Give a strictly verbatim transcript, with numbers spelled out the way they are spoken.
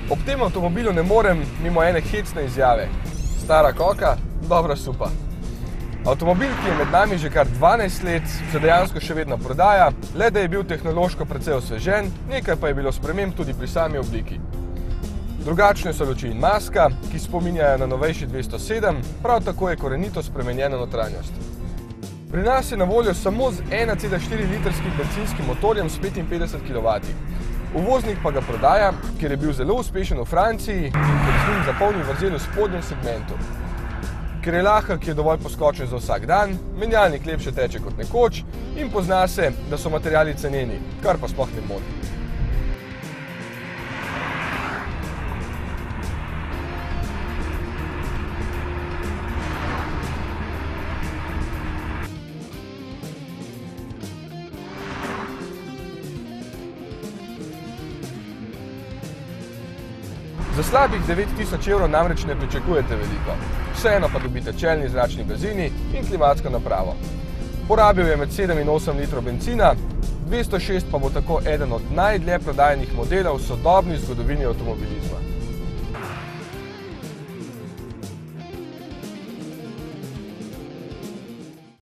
Ob tem avtomobilu ne morem mimo ene hecne izjave. Stara koka, dobra supa. Avtomobil, ki je med nami že kar dvanajst let, se dejansko še vedno prodaja, le da je bil tehnološko precej osvežen, nekaj pa je bilo sprememb tudi pri sami obliki. Drugačne so luči in maska, ki spominjajo na novejši dvesto sedem, prav tako je korenito spremenjena notranjost. Pri nas je na voljo samo z ena cela štiri litrskim bencinskim motorjem s petinpetdeset kilovatov. Uvoznik pa ga prodaja, ker je bil zelo uspešen v Franciji in ker z njim zapolni vrzel v spodnjem segmentu. Ker je lahek, je dovolj poskočen za vsak dan, menjalnik lepše teče kot nekoč in pozna se, da so materiali ceneni, kar pa sploh ne moti. Za slabih devet tisoč evrov namreč ne pričakujete veliko. Vseeno pa dobite čelni zračni blazini in klimatsko napravo. Porabil je med sedem in osem litrov bencina, dvesto šest pa bo tako eden od najdlje prodajanih modelov v sodobni zgodovini avtomobilizma.